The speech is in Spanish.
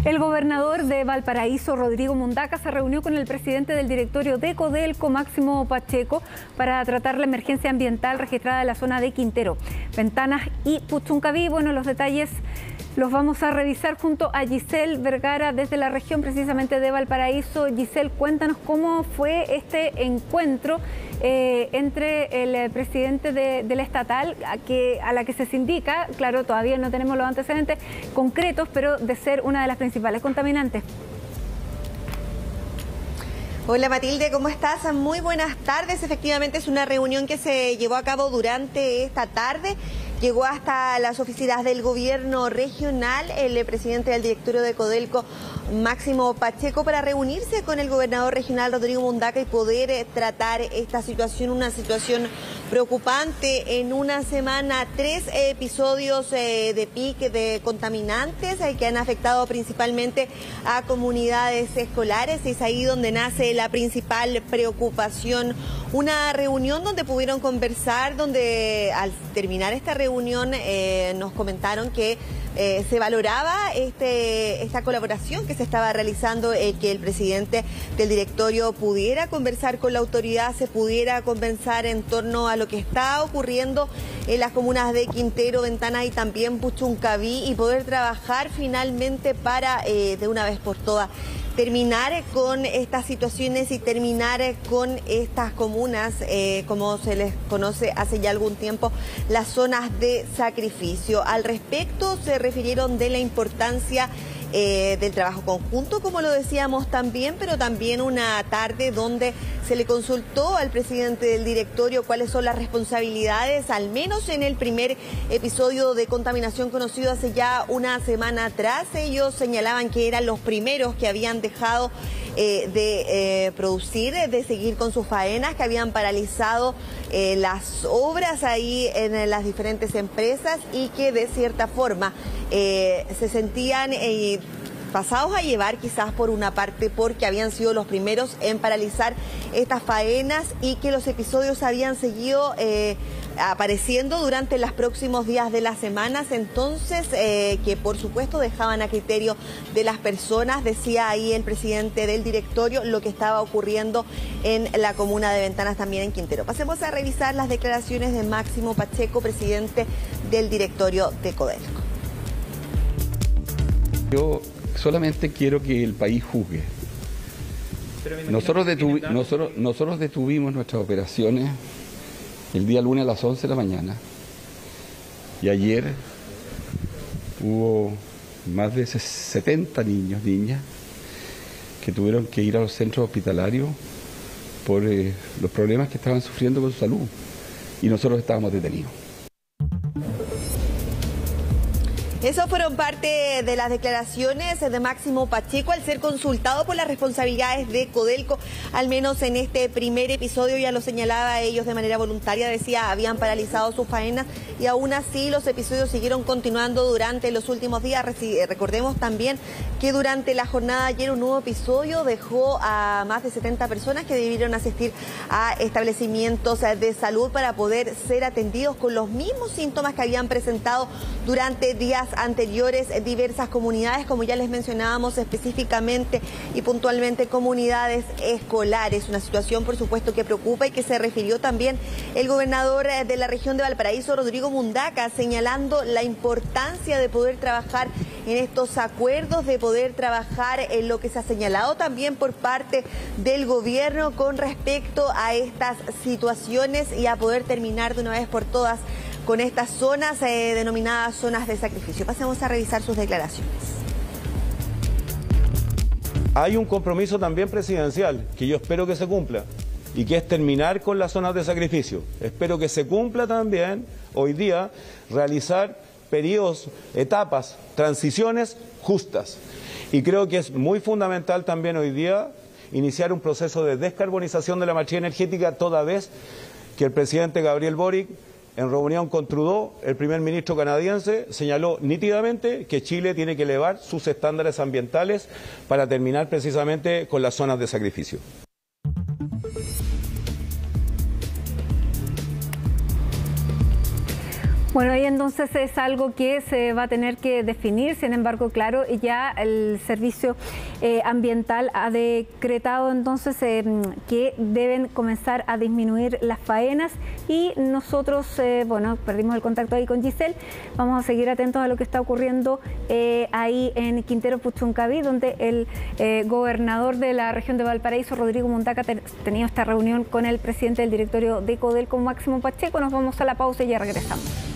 El gobernador de Valparaíso, Rodrigo Mundaca, se reunió con el presidente del directorio de Codelco, Máximo Pacheco, para tratar la emergencia ambiental registrada en la zona de Quintero, Ventanas y Puchuncaví. Bueno, los detalles los vamos a revisar junto a Giselle Vergara desde la región precisamente de Valparaíso. Giselle, cuéntanos cómo fue este encuentro entre el presidente de la estatal, a la que se indica, claro, todavía no tenemos los antecedentes concretos, pero de ser una de las principales contaminantes. Hola Matilde, ¿cómo estás? Muy buenas tardes. Efectivamente es una reunión que se llevó a cabo durante esta tarde. Llegó hasta las oficinas del gobierno regional el presidente del directorio de Codelco, Máximo Pacheco, para reunirse con el gobernador regional Rodrigo Mundaca y poder tratar esta situación, una situación preocupante. En una semana, 3 episodios de pique de contaminantes que han afectado principalmente a comunidades escolares. Es ahí donde nace la principal preocupación. Una reunión donde pudieron conversar, donde al terminar esta reunión nos comentaron que se valoraba esta colaboración que se estaba realizando, que el presidente del directorio pudiera conversar con la autoridad, se pudiera conversar en torno a lo que está ocurriendo en las comunas de Quintero, Ventanas y también Puchuncaví, y poder trabajar finalmente para, de una vez por todas, terminar con estas situaciones y terminar con estas comunas, como se les conoce hace ya algún tiempo, las zonas de sacrificio. Al respecto se refirieron de la importancia del trabajo conjunto, como lo decíamos también, pero también una tarde donde se le consultó al presidente del directorio cuáles son las responsabilidades, al menos en el primer episodio de contaminación conocido hace ya una semana atrás. Ellos señalaban que eran los primeros que habían dejado de producir, de seguir con sus faenas, que habían paralizado las obras ahí en las diferentes empresas y que de cierta forma se sentían pasados a llevar, quizás por una parte porque habían sido los primeros en paralizar estas faenas y que los episodios habían seguido apareciendo durante los próximos días de las semanas. Entonces que por supuesto dejaban a criterio de las personas, decía ahí el presidente del directorio, lo que estaba ocurriendo en la comuna de Ventanas, también en Quintero. Pasemos a revisar las declaraciones de Máximo Pacheco, presidente del directorio de Codelco. Yo solamente quiero que el país juzgue. Nosotros detuvimos nuestras operaciones el día lunes a las 11 de la mañana y ayer hubo más de 70 niños, niñas, que tuvieron que ir a los centros hospitalarios por los problemas que estaban sufriendo con su salud, y nosotros estábamos detenidos. Esas fueron parte de las declaraciones de Máximo Pacheco al ser consultado por las responsabilidades de Codelco, al menos en este primer episodio. Ya lo señalaba, ellos de manera voluntaria, decía, habían paralizado sus faenas y aún así los episodios siguieron continuando durante los últimos días. Recordemos también que durante la jornada de ayer un nuevo episodio dejó a más de 70 personas que debieron asistir a establecimientos de salud para poder ser atendidos con los mismos síntomas que habían presentado durante días anteriores diversas comunidades, como ya les mencionábamos, específicamente y puntualmente comunidades escolares. Una situación, por supuesto, que preocupa y que se refirió también el gobernador de la región de Valparaíso, Rodrigo Mundaca, señalando la importancia de poder trabajar en estos acuerdos, de poder trabajar en lo que se ha señalado también por parte del gobierno con respecto a estas situaciones y a poder terminar de una vez por todas con estas zonas denominadas zonas de sacrificio. Pasemos a revisar sus declaraciones. Hay un compromiso también presidencial que yo espero que se cumpla y que es terminar con las zonas de sacrificio. Espero que se cumpla también hoy día realizar periodos, etapas, transiciones justas. Y creo que es muy fundamental también hoy día iniciar un proceso de descarbonización de la matriz energética, toda vez que el presidente Gabriel Boric, en reunión con Trudeau, el primer ministro canadiense, señaló nítidamente que Chile tiene que elevar sus estándares ambientales para terminar precisamente con las zonas de sacrificio. Bueno, y entonces es algo que se va a tener que definir. Sin embargo, claro, ya el servicio ambiental ha decretado entonces que deben comenzar a disminuir las faenas, y nosotros, bueno, perdimos el contacto ahí con Giselle. Vamos a seguir atentos a lo que está ocurriendo ahí en Quintero Puchuncaví, donde el gobernador de la región de Valparaíso, Rodrigo Mundaca, ha tenido esta reunión con el presidente del directorio de Codelco, Máximo Pacheco. Nos vamos a la pausa y ya regresamos.